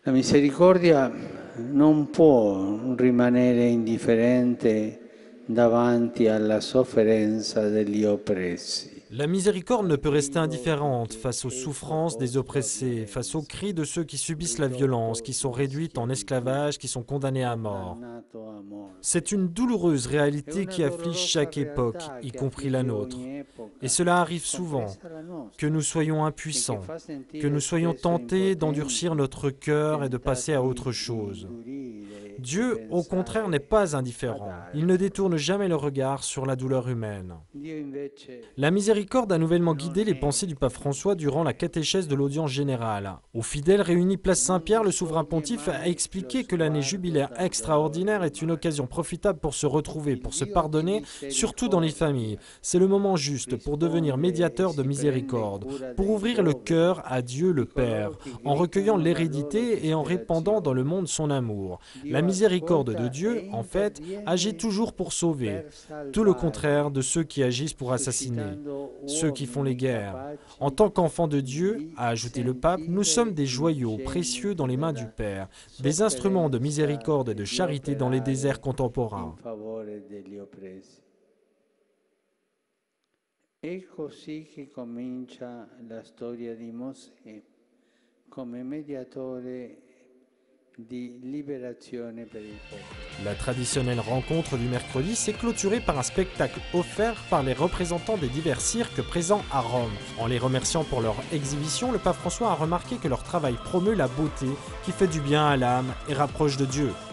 La misericordia non può rimanere indifferente davanti alla sofferenza degli oppressi. La miséricorde ne peut rester indifférente face aux souffrances des oppressés, face aux cris de ceux qui subissent la violence, qui sont réduits en esclavage, qui sont condamnés à mort. C'est une douloureuse réalité qui afflige chaque époque, y compris la nôtre. Et cela arrive souvent, que nous soyons impuissants, que nous soyons tentés d'endurcir notre cœur et de passer à autre chose. Dieu, au contraire, n'est pas indifférent. Il ne détourne jamais le regard sur la douleur humaine. La miséricorde a nouvellement guidé les pensées du pape François durant la catéchèse de l'audience générale. Aux fidèles réunis place Saint-Pierre, le souverain pontife a expliqué que l'année jubilaire extraordinaire est une occasion profitable pour se retrouver, pour se pardonner, surtout dans les familles. C'est le moment juste pour devenir médiateur de miséricorde, pour ouvrir le cœur à Dieu le Père, en recueillant l'hérédité et en répandant dans le monde son amour. La miséricorde de Dieu, en fait, agit toujours pour sauver, tout le contraire de ceux qui agissent pour assassiner, ceux qui font les guerres. En tant qu'enfants de Dieu, a ajouté le pape, nous sommes des joyaux précieux dans les mains du Père, des instruments de miséricorde et de charité dans les déserts contemporains. È così che comincia la storia di Mosè come mediatore di liberazione per il popolo. La traditionnelle rencontre du mercredi s'est clôturée par un spectacle offert par les représentants des divers cirques présents à Rome. En les remerciant pour leur exhibition, le pape François a remarqué que leur travail promeut la beauté qui fait du bien à l'âme et rapproche de Dieu.